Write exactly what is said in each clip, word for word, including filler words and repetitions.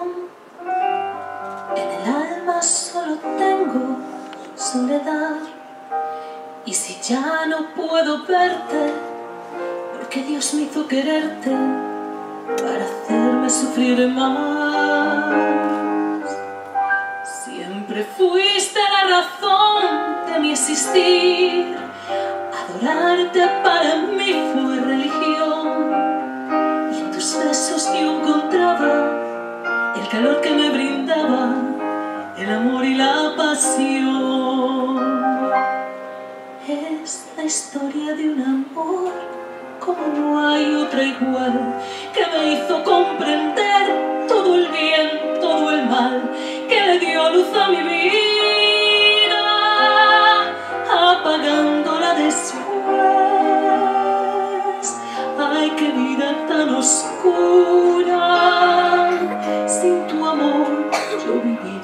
En el alma solo tengo soledad. Y si ya no puedo verte, porque Dios me hizo quererte para hacerme sufrir más. Siempre fuiste la razón de mi existir. Adorarte para mí fue religión. Y en tus besos yo encontraba el calor que me brindaba el amor y la pasión. Es la historia de un amor como no hay otra igual, que me hizo comprender todo el bien, todo el mal, que le dio luz a mi vida, apagándola después. Ay, qué vida tan oscura, sin tu amor yo viviré.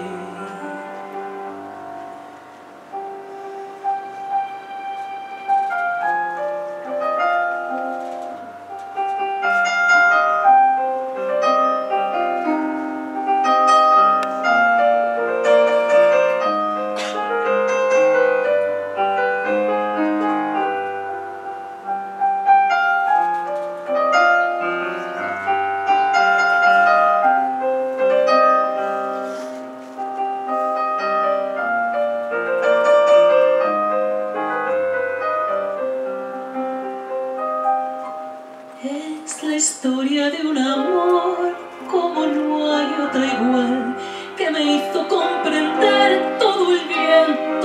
Es la historia de un amor como no hay otra igual, que me hizo comprender todo el bien,